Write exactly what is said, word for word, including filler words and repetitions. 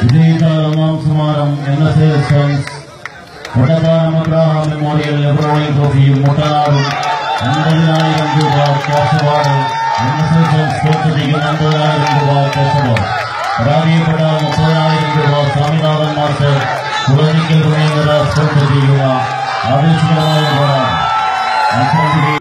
വിജയിച്ചാൽ ഒന്നാം സമ്മാനം N S S science Muttakkanam Abraham memorial എബ്രോയിങ് ട്രോഫിയും മുട്ടനാടും അൻപതിനായിരം രൂപ cash award N S S science സ്പോർട്സിലേക്ക് അൻപതിനായിരം രൂപ ക്യാഷ് അവാർഡ് പരാജയപ്പെട്ട മുപ്പതിനായിരം രൂപ സ്വാമിനാഥൻ മാസ്റ്റർ കുളനിക്കൽ തുടങ്ങിയവരെ സ്പോൺസർ ചെയ്യുക ആവേശകരമായ പോരാട്ടം.